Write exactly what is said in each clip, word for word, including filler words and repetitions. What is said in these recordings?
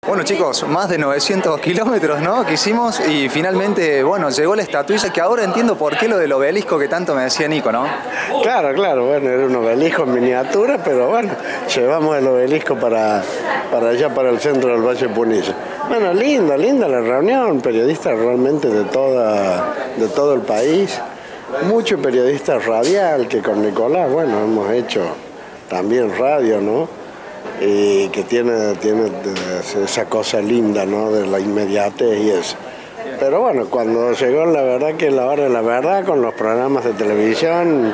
Bueno chicos, más de novecientos kilómetros, ¿no? Que hicimos y finalmente, bueno, llegó la estatuilla que ahora entiendo por qué lo del obelisco que tanto me decía Nico, ¿no? Claro, claro, bueno, era un obelisco en miniatura, pero bueno, llevamos el obelisco para, para allá, para el centro del Valle Punilla. Bueno, linda, linda la reunión, periodistas realmente de, toda, de todo el país, mucho periodista radial, que con Nicolás, bueno, hemos hecho también radio, ¿no? Y que tiene, tiene esa cosa linda, ¿no? De la inmediatez y eso. Pero bueno, cuando llegó la verdad que la hora de la verdad, con los programas de televisión,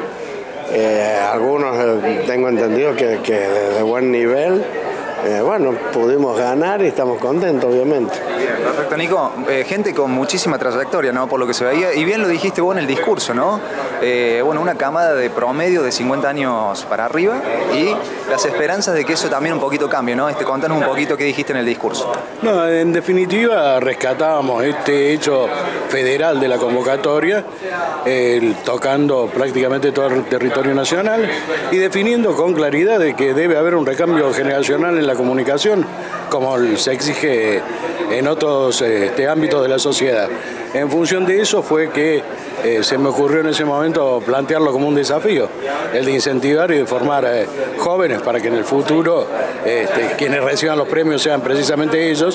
eh, algunos eh, tengo entendido que, que de, de buen nivel, eh, bueno, pudimos ganar y estamos contentos, obviamente. Perfecto, Nico. Eh, gente con muchísima trayectoria, ¿no? Por lo que se veía, y bien lo dijiste vos en el discurso, ¿no? Eh, bueno, una camada de promedio de cincuenta años para arriba y las esperanzas de que eso también un poquito cambie, ¿no? Este, contanos un poquito qué dijiste en el discurso. No, en definitiva rescatábamos este hecho federal de la convocatoria, eh, tocando prácticamente todo el territorio nacional y definiendo con claridad de que debe haber un recambio generacional en la comunicación, como se exige en otros este, ámbitos de la sociedad. En función de eso fue que eh, se me ocurrió en ese momento plantearlo como un desafío, el de incentivar y de formar eh, jóvenes para que en el futuro este, quienes reciban los premios sean precisamente ellos,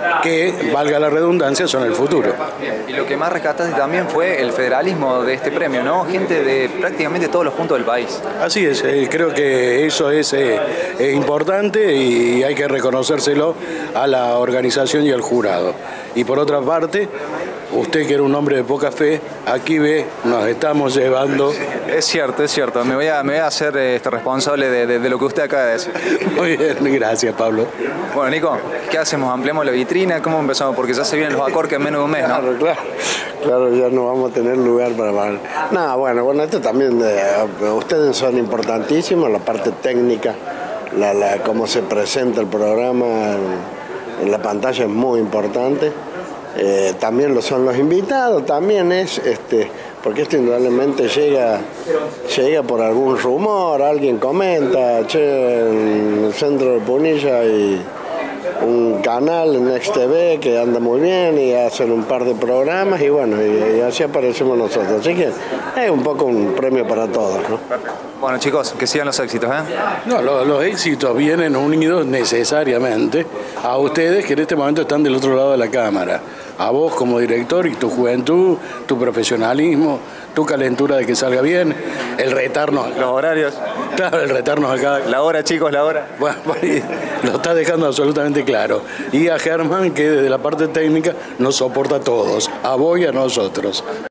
que, valga la redundancia, son el futuro. Y lo que más rescataste también fue el federalismo de este premio, ¿no? Gente de prácticamente todos los puntos del país. Así es, eh, creo que eso es eh, eh, importante y hay que reconocérselo a la organización y al jurado. Y por otra parte, usted que era un hombre de poca fe, aquí ve, nos estamos llevando... Es cierto, es cierto. Me voy a, me voy a hacer este, responsable de, de, de lo que usted acaba de decir. Muy bien, gracias Pablo. Bueno, Nico, ¿qué hacemos? ¿Ampliamos la vitrina? ¿Cómo empezamos? Porque ya se vienen los acorques en menos de un mes, ¿no? Claro, claro. Claro, ya no vamos a tener lugar para... Nada, bueno, bueno, esto también... Eh, ustedes son importantísimos, la parte técnica, la, la, cómo se presenta el programa en, en la pantalla es muy importante. Eh, también lo son los invitados, también es, este, porque esto indudablemente llega, llega por algún rumor, alguien comenta, che, en el centro de Punilla hay un canal, Next T V, que anda muy bien y hacen un par de programas y bueno, y, y así aparecemos nosotros. Así que es un poco un premio para todos, ¿no? Bueno chicos, que sigan los éxitos, ¿eh? No, los, los éxitos vienen unidos necesariamente a ustedes que en este momento están del otro lado de la cámara. A vos como director y tu juventud, tu profesionalismo, tu calentura de que salga bien, el retarnos... Los horarios. Claro, el retarnos acá. La hora, chicos, la hora. Bueno, lo está dejando absolutamente claro. Y a Germán, que desde la parte técnica nos soporta a todos, a vos y a nosotros.